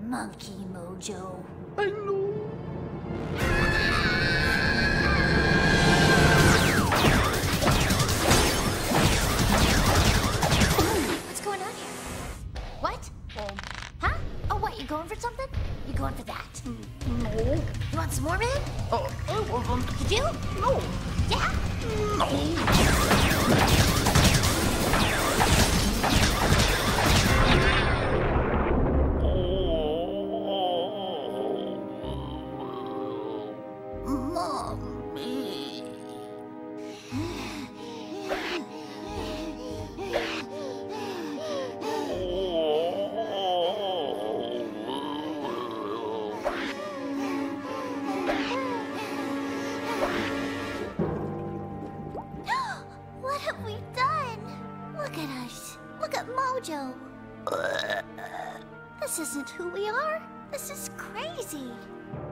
Monkey Mojo. I know. What's going on here? What? Huh? Oh, what? You going for something? You going for that? No. You want some more, man? Oh, I wasn't. You do? No. Yeah? Mommy. What have we done? Look at us. Look at Mojo. This isn't who we are. This is crazy.